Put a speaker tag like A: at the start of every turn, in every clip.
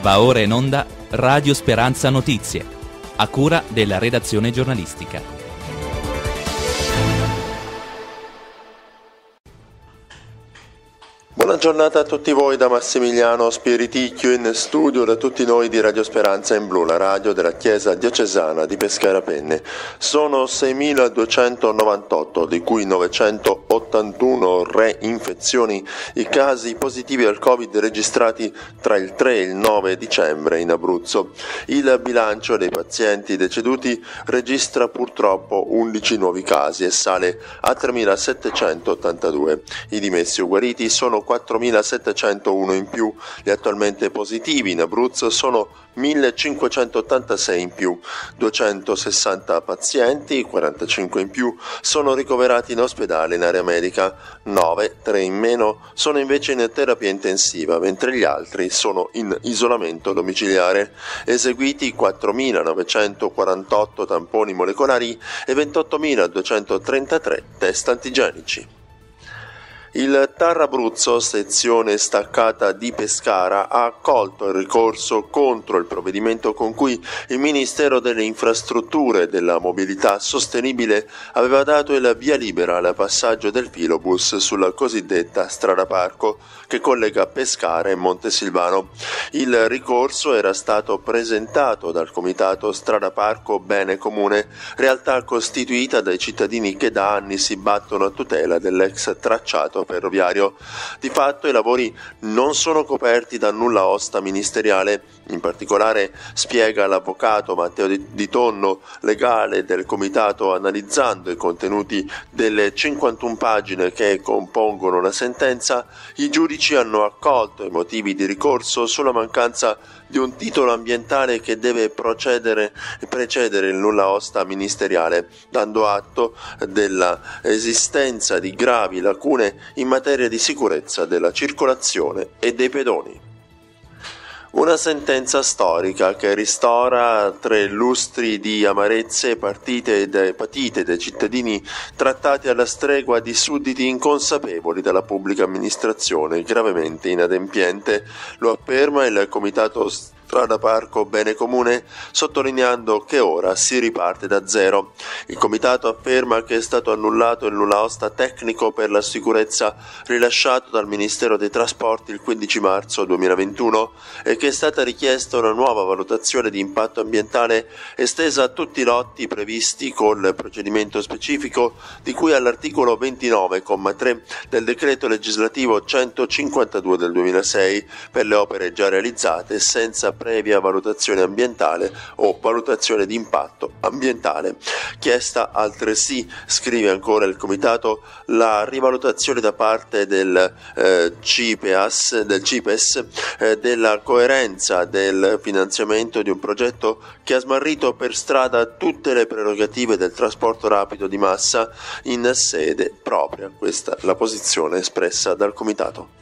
A: Va ora in onda Radio Speranza Notizie, a cura della redazione giornalistica.
B: Buona giornata a tutti voi da Massimiliano Spiriticchio in studio, da tutti noi di Radio Speranza in Blu, la radio della Chiesa Diocesana di Pescara Penne. Sono 6.298, di cui 981 reinfezioni, i casi positivi al Covid registrati tra il 3 e il 9 dicembre in Abruzzo. Il bilancio dei pazienti deceduti registra purtroppo 11 nuovi casi e sale a 3.782. I dimessi o guariti sono 4.701 in più, gli attualmente positivi in Abruzzo sono 1.586 in più, 260 pazienti, 45 in più, sono ricoverati in ospedale in area medica, 9, 3 in meno, sono invece in terapia intensiva, mentre gli altri sono in isolamento domiciliare. Eseguiti 4.948 tamponi molecolari e 28.233 test antigenici. Il TAR Abruzzo, sezione staccata di Pescara, ha accolto il ricorso contro il provvedimento con cui il Ministero delle Infrastrutture e della Mobilità Sostenibile aveva dato il via libera al passaggio del filobus sulla cosiddetta strada parco che collega Pescara e Montesilvano. Il ricorso era stato presentato dal Comitato Strada Parco Bene Comune, realtà costituita dai cittadini che da anni si battono a tutela dell'ex tracciato ferroviario. Di fatto i lavori non sono coperti da nulla osta ministeriale. In particolare, spiega l'avvocato Matteo Di Tonno, legale del comitato, analizzando i contenuti delle 51 pagine che compongono la sentenza, i giudici hanno accolto i motivi di ricorso sulla mancanza di un titolo ambientale che deve precedere il nulla osta ministeriale, dando atto della esistenza di gravi lacune in materia di sicurezza della circolazione e dei pedoni. Una sentenza storica che ristora 3 lustri di amarezze e patite dai cittadini trattati alla stregua di sudditi inconsapevoli della pubblica amministrazione, gravemente inadempiente. Lo afferma il Comitato Strada Parco Bene Comune, sottolineando che ora si riparte da zero. Il Comitato afferma che è stato annullato il nulla osta tecnico per la sicurezza rilasciato dal Ministero dei Trasporti il 15 marzo 2021 e che è stata richiesta una nuova valutazione di impatto ambientale estesa a tutti i lotti previsti col procedimento specifico di cui all'articolo 29,3 del decreto legislativo 152 del 2006 per le opere già realizzate senza previa valutazione ambientale o valutazione di impatto ambientale. Chiesta altresì, scrive ancora il Comitato, la rivalutazione da parte del CIPES della coerenza del finanziamento di un progetto che ha smarrito per strada tutte le prerogative del trasporto rapido di massa in sede propria. Questa è la posizione espressa dal Comitato.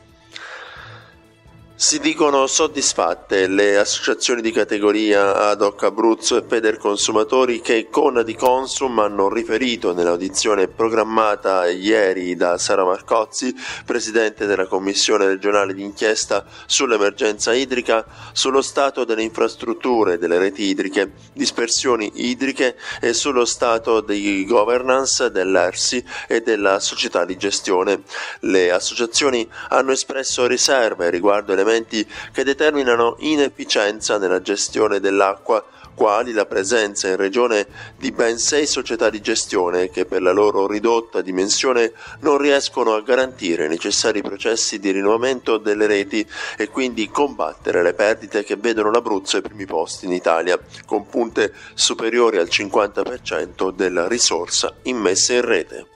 B: Si dicono soddisfatte le associazioni di categoria Ad Hoc Abruzzo e Federconsumatori che con Adiconsum hanno riferito nell'audizione programmata ieri da Sara Marcozzi, presidente della Commissione regionale d'inchiesta sull'emergenza idrica, sullo stato delle infrastrutture e delle reti idriche, dispersioni idriche e sullo stato di governance dell'ERSI e della società di gestione. Le associazioni hanno espresso riserve riguardo elementi che determinano inefficienza nella gestione dell'acqua, quali la presenza in regione di ben 6 società di gestione che per la loro ridotta dimensione non riescono a garantire i necessari processi di rinnovamento delle reti e quindi combattere le perdite che vedono l'Abruzzo ai primi posti in Italia, con punte superiori al 50% della risorsa immessa in rete.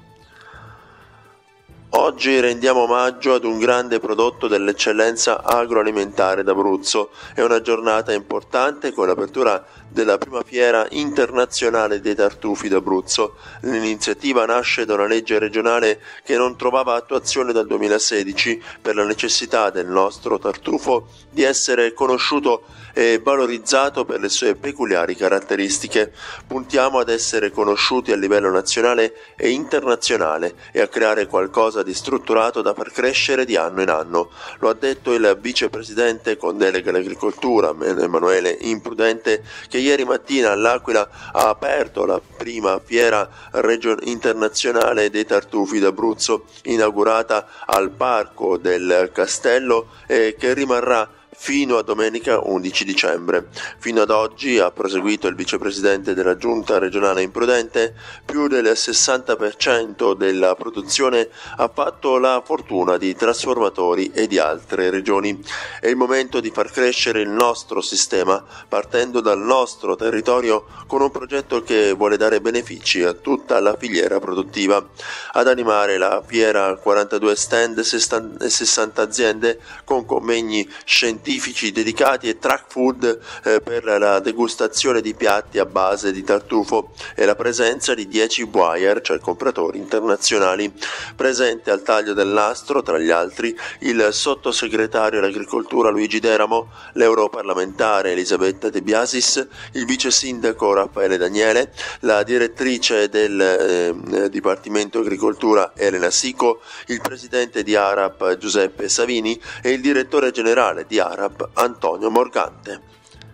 B: Oggi rendiamo omaggio ad un grande prodotto dell'eccellenza agroalimentare d'Abruzzo. È una giornata importante con l'apertura della prima fiera internazionale dei tartufi d'Abruzzo. L'iniziativa nasce da una legge regionale che non trovava attuazione dal 2016 per la necessità del nostro tartufo di essere conosciuto e valorizzato per le sue peculiari caratteristiche. Puntiamo ad essere conosciuti a livello nazionale e internazionale e a creare qualcosa di strutturato da far crescere di anno in anno. Lo ha detto il vicepresidente con delega all'agricoltura, Emanuele Imprudente, che ieri mattina all'Aquila ha aperto la prima fiera internazionale dei tartufi d'Abruzzo, inaugurata al Parco del Castello e che rimarrà fino a domenica 11 dicembre. Fino ad oggi, ha proseguito il vicepresidente della giunta regionale Imprudente, più del 60% della produzione ha fatto la fortuna di trasformatori e di altre regioni. È il momento di far crescere il nostro sistema partendo dal nostro territorio con un progetto che vuole dare benefici a tutta la filiera produttiva. Ad animare la fiera 42 stand e 60 aziende con convegni scientifici dedicati e track food per la degustazione di piatti a base di tartufo e la presenza di 10 buyer, cioè compratori internazionali. Presente al taglio del nastro, tra gli altri, il sottosegretario all'agricoltura Luigi Deramo, l'europarlamentare Elisabetta De Biasis, il vice sindaco Raffaele Daniele, la direttrice del Dipartimento Agricoltura Elena Sico, il presidente di ARAP Giuseppe Savini e il direttore generale di ARAP Antonio Morgante.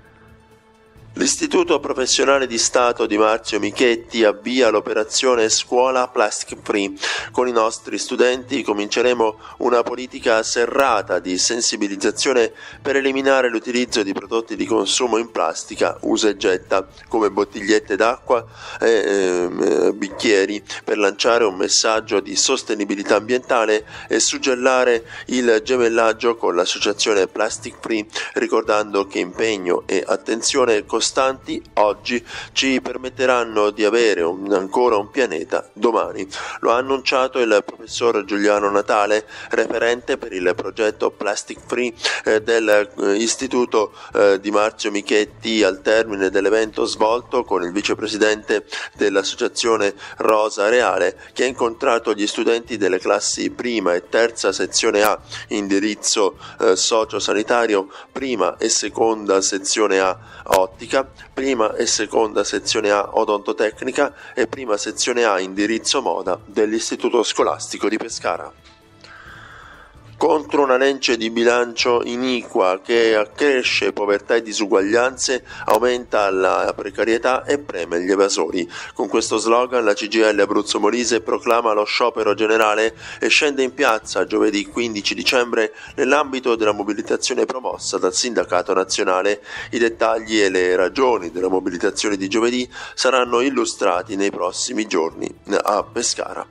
B: L'Istituto Professionale di Stato di Marzio Michetti avvia l'operazione Scuola Plastic Free. Con i nostri studenti cominceremo una politica serrata di sensibilizzazione per eliminare l'utilizzo di prodotti di consumo in plastica usa e getta, come bottigliette d'acqua e bicchieri, per lanciare un messaggio di sostenibilità ambientale e suggellare il gemellaggio con l'associazione Plastic Free, ricordando che impegno e attenzione costanti oggi ci permetteranno di avere ancora un pianeta domani. Lo ha annunciato il professor Giuliano Natale, referente per il progetto Plastic Free dell'Istituto di Marzio Michetti, al termine dell'evento svolto con il vicepresidente dell'associazione Rosa Reale, che ha incontrato gli studenti delle classi prima e terza sezione A, indirizzo sociosanitario, prima e seconda sezione A ottica, prima e seconda sezione A odontotecnica e prima sezione A indirizzo moda dell'Istituto Scolastico di Pescara. Contro una legge di bilancio iniqua che accresce povertà e disuguaglianze, aumenta la precarietà e preme gli evasori. Con questo slogan la CGIL Abruzzo Molise proclama lo sciopero generale e scende in piazza giovedì 15 dicembre nell'ambito della mobilitazione promossa dal Sindacato Nazionale. I dettagli e le ragioni della mobilitazione di giovedì saranno illustrati nei prossimi giorni a Pescara.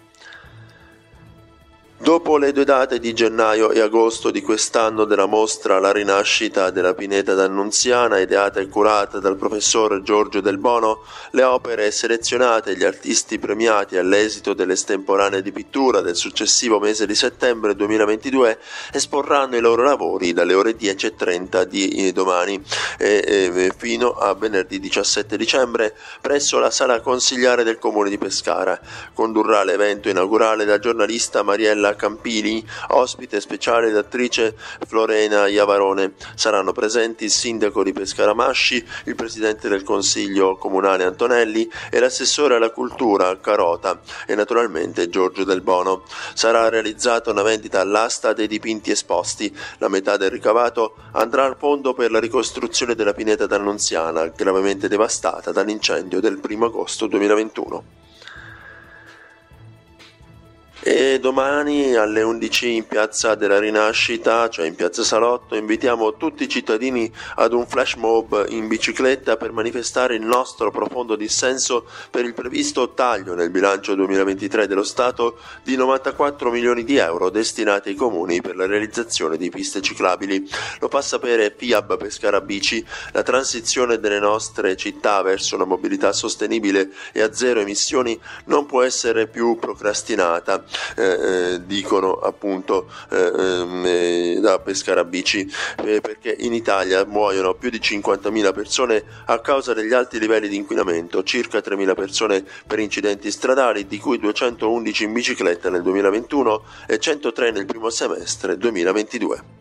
B: Dopo le due date di gennaio e agosto di quest'anno della mostra La rinascita della Pineta d'Annunziana, ideata e curata dal professor Giorgio Del Bono, le opere selezionate e gli artisti premiati all'esito dell'estemporanea di pittura del successivo mese di settembre 2022 esporranno i loro lavori dalle ore 10:30 di domani fino a venerdì 17 dicembre presso la sala consigliare del Comune di Pescara. Condurrà l'evento inaugurale la giornalista Mariella Campini, ospite speciale l'attrice Florena Iavarone. Saranno presenti il sindaco di Pescara Masci, il presidente del Consiglio Comunale Antonelli e l'assessore alla cultura Carota e naturalmente Giorgio Del Bono. Sarà realizzata una vendita all'asta dei dipinti esposti. La metà del ricavato andrà al fondo per la ricostruzione della Pineta d'Annunziana, gravemente devastata dall'incendio del 1 agosto 2021. E domani alle 11 in Piazza della Rinascita, cioè in Piazza Salotto, invitiamo tutti i cittadini ad un flash mob in bicicletta per manifestare il nostro profondo dissenso per il previsto taglio nel bilancio 2023 dello Stato di 94 milioni di euro destinati ai comuni per la realizzazione di piste ciclabili. Lo fa sapere FIAB Pescara Bici. La transizione delle nostre città verso una mobilità sostenibile e a zero emissioni non può essere più procrastinata. dicono appunto da Pescara Bici, perché in Italia muoiono più di 50.000 persone a causa degli alti livelli di inquinamento, circa 3.000 persone per incidenti stradali, di cui 211 in bicicletta nel 2021 e 103 nel primo semestre 2022.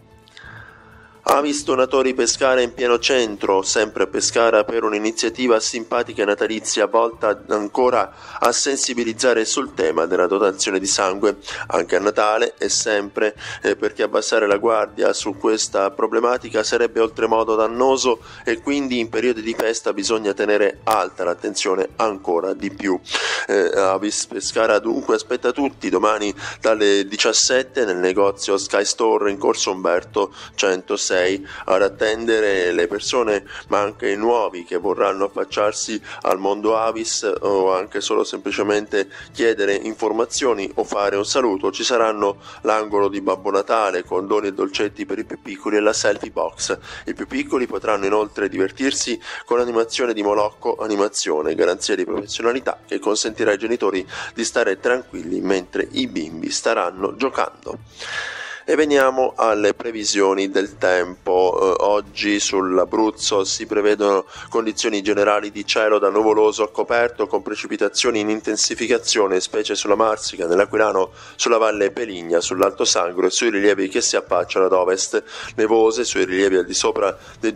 B: Avis Donatori Pescara in pieno centro, sempre a Pescara, per un'iniziativa simpatica e natalizia volta ancora a sensibilizzare sul tema della donazione di sangue, anche a Natale e sempre, perché abbassare la guardia su questa problematica sarebbe oltremodo dannoso e quindi in periodi di festa bisogna tenere alta l'attenzione ancora di più. Avis Pescara dunque aspetta tutti domani dalle 17 nel negozio Sky Store in Corso Umberto 106 ad attendere le persone, ma anche i nuovi che vorranno affacciarsi al mondo Avis o anche solo semplicemente chiedere informazioni o fare un saluto. Ci saranno l'angolo di Babbo Natale con doni e dolcetti per i più piccoli e la selfie box. I più piccoli potranno inoltre divertirsi con l'animazione di Molocco Animazione, garanzia di professionalità che consentirà ai genitori di stare tranquilli mentre i bimbi staranno giocando. E veniamo alle previsioni del tempo. Oggi sull'Abruzzo si prevedono condizioni generali di cielo da nuvoloso a coperto con precipitazioni in intensificazione, specie sulla Marsica, nell'Aquilano, sulla Valle Peligna, sull'Alto Sangro e sui rilievi che si affacciano ad ovest, nevose sui rilievi al di sopra dei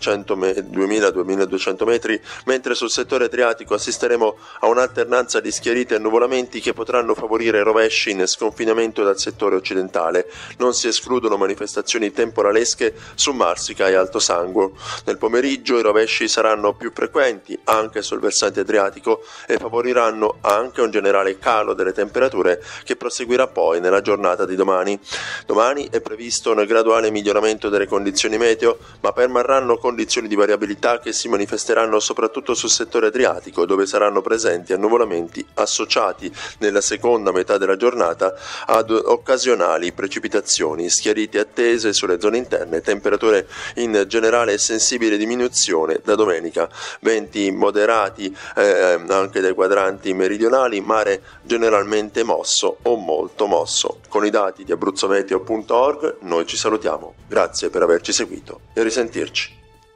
B: 2000-2200 metri, mentre sul settore adriatico assisteremo a un'alternanza di schiarite e nuvolamenti che potranno favorire rovesci in sconfinamento dal settore occidentale. Non si escludono manifestazioni temporalesche su Marsica e Alto Sangro. Nel pomeriggio i rovesci saranno più frequenti anche sul versante adriatico e favoriranno anche un generale calo delle temperature che proseguirà poi nella giornata di domani. Domani è previsto un graduale miglioramento delle condizioni meteo, ma permarranno condizioni di variabilità che si manifesteranno soprattutto sul settore adriatico, dove saranno presenti annuvolamenti associati nella seconda metà della giornata ad occasionali precipitazioni, schiarite attese sulle zone interne, temperature in generale sensibile diminuzione da domenica, venti moderati anche dai quadranti meridionali, mare generalmente mosso o molto mosso. Con i dati di abruzzometeo.org noi ci salutiamo, grazie per averci seguito e risentirci.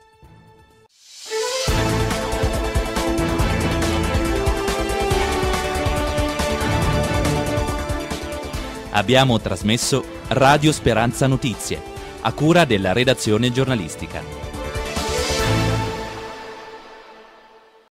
A: Abbiamo trasmesso Radio Speranza Notizie, a cura della redazione giornalistica.